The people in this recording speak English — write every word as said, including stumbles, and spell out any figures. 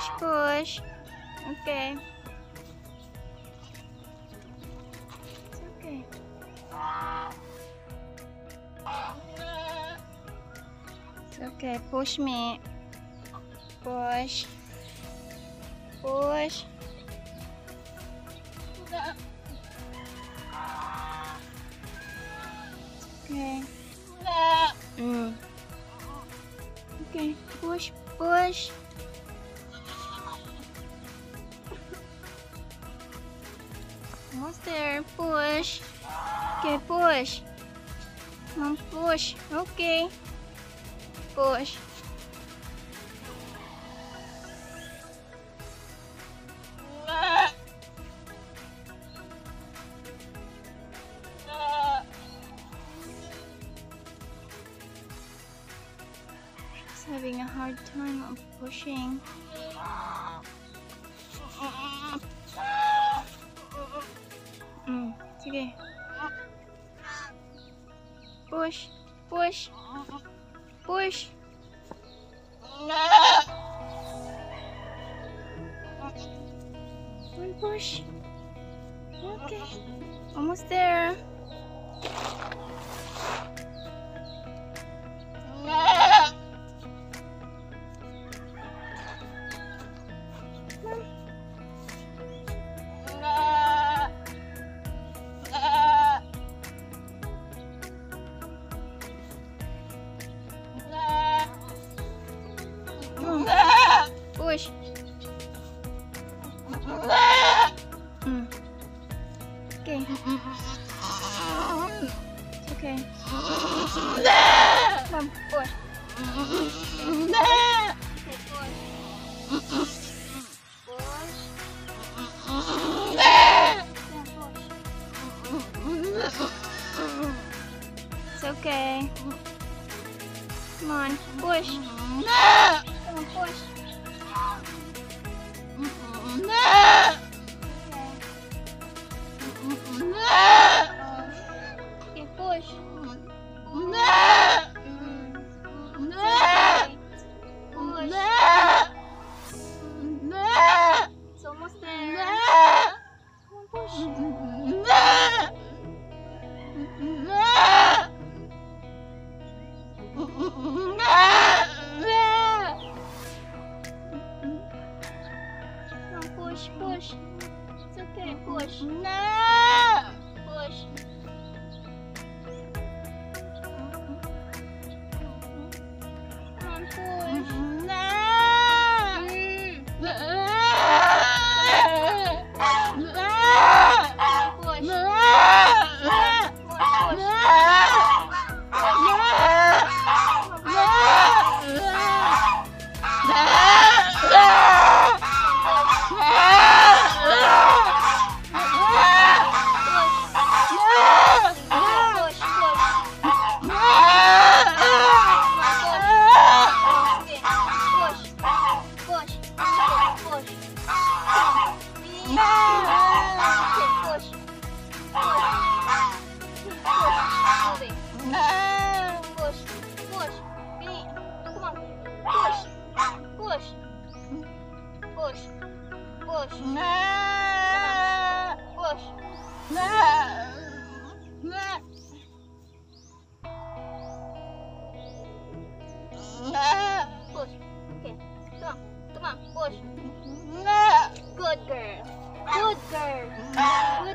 Push, push. Okay. It's okay. It's okay. Push me. Push. Push. Okay. Mm. Okay. Push, push. Almost there. Push. Okay, push. Come on, push. Okay. Push. She's having a hard time of pushing. Mm, sige. Push, push, push. One push. Okay, almost there. Push. Mm. Okay. It's okay. Come on, push. Okay, push. Push. Yeah, push. It's okay. Come on, push. Come on, push. Okay, push. It's almost there. Come on, push. Push, push. It's okay, push. Push. Come on, push. Mm. Push. Push. Okay. Come on. Come on. Push. Good girl. Good girl. Good